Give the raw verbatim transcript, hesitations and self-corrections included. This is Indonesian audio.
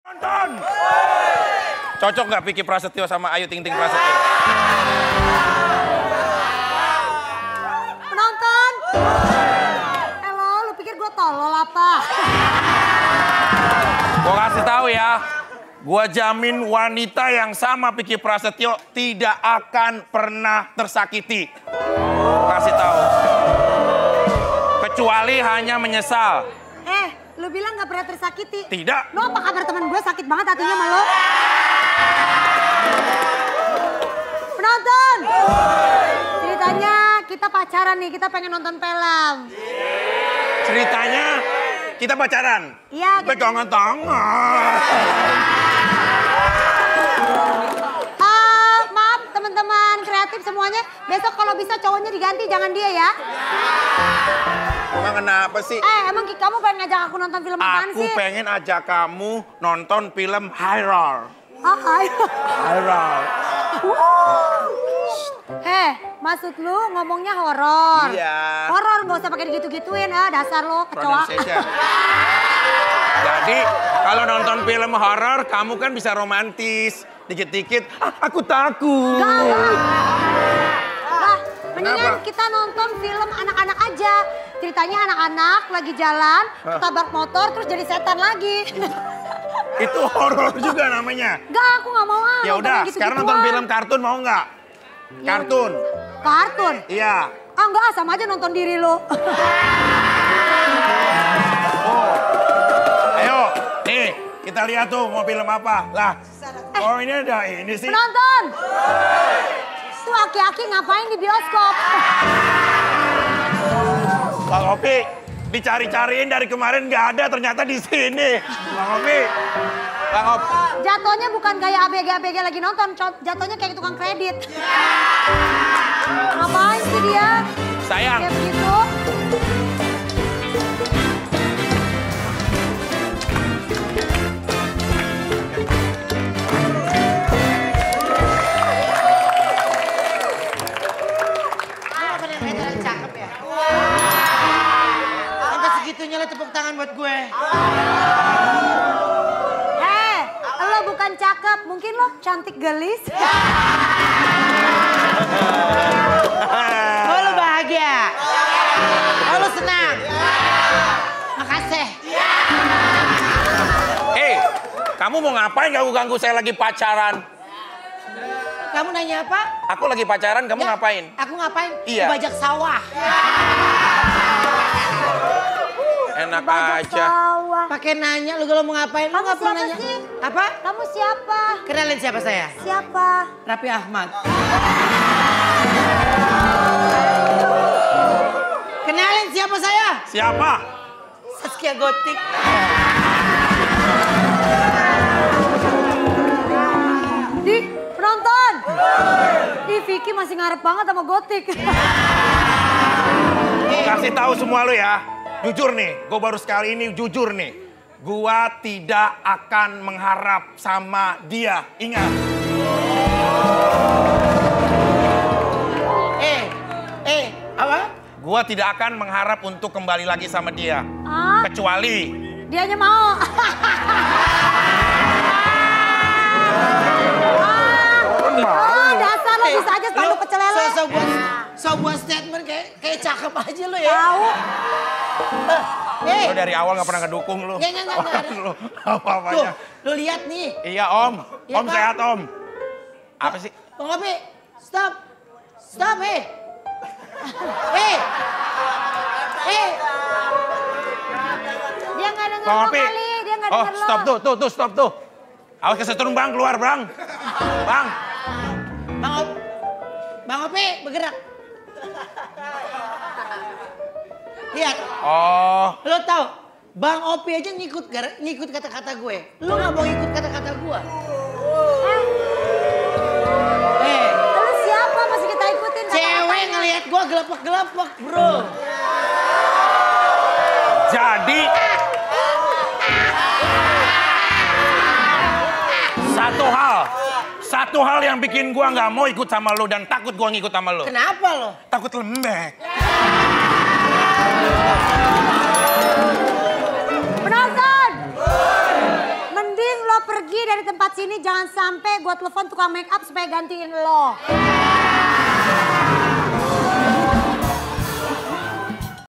Nonton! Cocok nggak Vicky Prasetyo sama Ayu Ting Ting Prasetyo? Penonton! Halo, lu pikir gue tolol apa? Gue kasih tahu ya, gue jamin wanita yang sama Vicky Prasetyo tidak akan pernah tersakiti. Kasih tahu. Kecuali hanya menyesal. Eh, lu bilang gak pernah tersakiti? Tidak. Lu apa kabar teman gue sakit banget hatinya sama lu? Penonton! Ceritanya kita pacaran nih, kita pengen nonton film. Ceritanya kita pacaran? Iya. Pegangan tangan. Uh, maaf teman-teman kreatif semuanya, besok kalau bisa cowoknya diganti, jangan dia ya. Emang kenapa sih? Eh, emang kamu pengen ngajak aku nonton film apaan Aku sih? pengen ajak kamu nonton film horror. Ah, hai. Horror. Eh, maksud lu ngomongnya horor? Iya. Horor nggak usah pakai gitu-gituin, ah dasar lo kecoa. Jadi kalau nonton film horor, kamu kan bisa romantis. Dikit-dikit, ah, aku takut. Gak, gak. Nah, mendingan Kenapa? kita nonton film anak-anak aja. Ceritanya anak-anak lagi jalan, ketabrak motor, terus jadi setan lagi. Itu horor juga namanya. Gak, aku gak mau ah. Ya nonton udah, yang gitu-gituan. sekarang nonton film kartun mau nggak? Kartun. Kartun? Iya. Ah enggak, sama aja nonton diri lo. Oh. Ayo, nih kita lihat tuh mau film apa. Lah, Eh, oh ini ada ini sih. Penonton! Tuh aki-aki ngapain di bioskop? Bang Opi, dicari-cariin dari kemarin nggak ada, ternyata di sini. Bang Opi, Bang Op. Jatuhnya bukan kayak A B G-A B G lagi nonton, jatuhnya kayak tukang kredit. Ngapain sih dia? Sayang. Kayak begitu. Sampai segitunya lo tepuk tangan buat gue. Eh, lo bukan cakep, mungkin lo cantik gelis. Oh lo bahagia. Oh lo senang. Makasih. Hei, kamu mau ngapain ganggu-ganggu saya lagi pacaran? Kamu nanya apa? Aku lagi pacaran, kamu Ya, ngapain? Aku ngapain? Iya. Bajak sawah. Enak Bajak aja. sawah. Pakai nanya lu kalau mau ngapain? Lu Kamu nggak pernah siapa nanya. sih? Apa? Kamu siapa? Kenalin siapa saya? Siapa? Raffi Ahmad. Kenalin siapa saya? Siapa? Saskia Gotik. Di, penonton. Ih, Vicky masih ngarep banget sama Gotik. Kasih tahu semua lu ya. Jujur nih, gue baru sekali ini jujur nih. Gua tidak akan mengharap sama dia. Ingat. Eh, eh, apa? Gua tidak akan mengharap untuk kembali lagi sama dia. Ah, Kecuali dianya mau. Ah, dasar lo bisa aja spanduk pecel lele. So, so buat, so buat statement kayak kayak cakep aja lo ya. Tahu. Eh, lu dari awal gak pernah ngedukung lu. Nggak, nggak, nggak, nggak ada. Lu tuh, apa-apanya. lu lihat nih. Iya om, Iya, om Pak. sehat om. Apa sih? Bang Opi, stop. Stop, eh. Eh. Eh. Dia nggak denger Bang lo Opi. kali, dia nggak Oh denger lo. stop tuh, tuh, tuh, stop tuh. Awas kesetrum bang, keluar bang. Bang. Bang Opi. Bang Opi, bergerak. Lihat, Oh, lo tau, Bang Opi aja ngikut gara- ngikut kata-kata gue. Lo nggak mau ngikut kata-kata gue. Eh, Lu siapa masih kita ikutin? cewek ngelihat gue gelepek-gelepek, bro. jadi satu hal, satu hal yang bikin gua nggak mau ikut sama lu dan takut gua ngikut sama lu. Kenapa lo? Takut lembek. Penonton! Mending lo sini jangan sampai gue telepon tukang make up supaya gantiin lo.